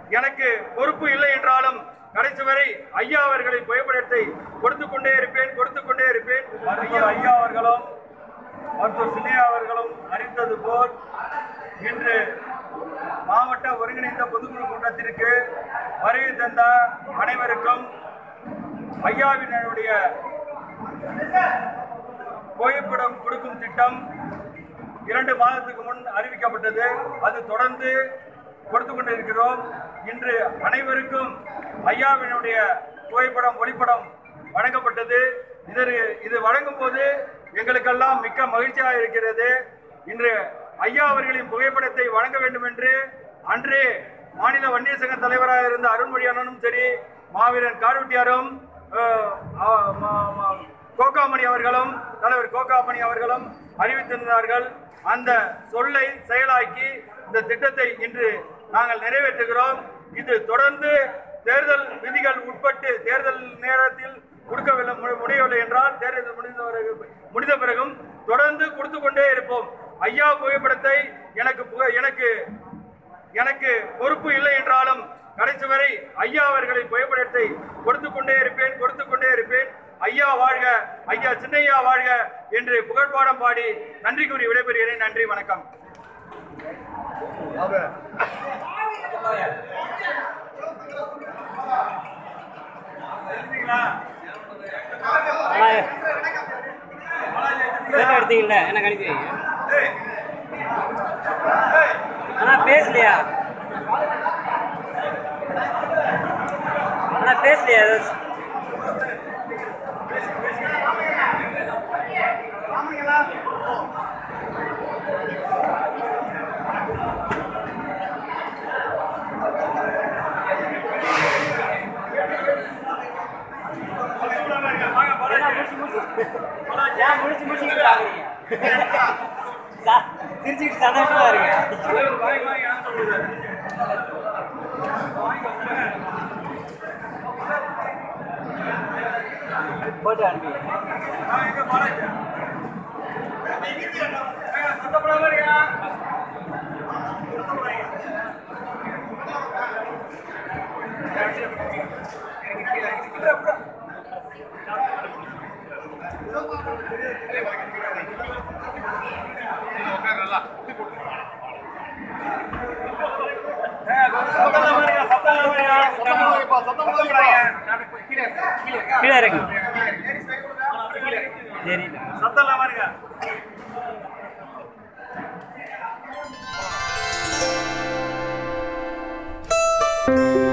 எனக்கு பொறுப்பு இல்லை என்றாலும் கடைசி வரை ஐயா அவர்களின் புகைப்படத்தை கொடுத்து கொண்டே இருப்பேன். ஐயா அவர்களும் மருத்துவர் சின்னையா அவர்களும் அறிவித்தது போல் இன்று மாவட்ட ஒருங்கிணைந்த பொதுக்குழு கூட்டத்திற்கு வருகை தந்த அனைவருக்கும் ஐயாவினுடைய புகைப்படம் கொடுக்கும் திட்டம் 2 மாதத்துக்கு முன் அறிவிக்கப்பட்டது. அது தொடர்ந்து கொடுத்து கொண்டிருக்கிறோம். இன்று அனைவருக்கும் ஐயாவினுடைய புகைப்படம் ஒளிப்படம் வழங்கப்பட்டது. இது வழங்கும் போது எங்களுக்கெல்லாம் மிக்க மகிழ்ச்சியாக இருக்கிறது. இன்று ஐயா அவர்களின் புகைப்படத்தை வழங்க வேண்டும் என்று அன்றே மாநில வன்னியர் சங்க தலைவராக இருந்த அருண்மொழி அண்ணனும் சரி, மாவீரன் கார்வெட்டியாரும் கோகாமணி அவர்களும் தலைவர் கோகாமணி அவர்களும் அறிவித்திருந்தார்கள். அந்த சொல்லை செயலாக்கி இந்த திட்டத்தை இன்று நாங்கள் நிறைவேற்றுகிறோம். இது தொடர்ந்து தேர்தல் விதிகள் உட்பட்டு தேர்தல் நேரத்தில் கொடுக்கவில்லை முடியவில்லை என்றால் தேர்தல் முடிந்த பிறகும் தொடர்ந்து கொடுத்து கொண்டே இருப்போம். ஐயா புகைப்படத்தை எனக்கு பொறுப்பு இல்லை என்றாலும் கடைசி வரை ஐயா அவர்களின் புகைப்படத்தை கொடுத்து கொண்டே இருப்பேன். ஐயா வாழ்க, ஐயா சின்னையா வாழ்க என்று புகழ்பாடம் பாடி நன்றி கூறி விடைபெறுகிறேன். நன்றி, வணக்கம். எடுத்தீங்கல்ல என்ன கணிப்பு ஆனா பேசலையா திருச்சிக்கிட்டு சந்தோஷமா இருங்க. போட்டு அனுப்பி கீழே இறங்கு. சரி சத்தம் பாருங்க.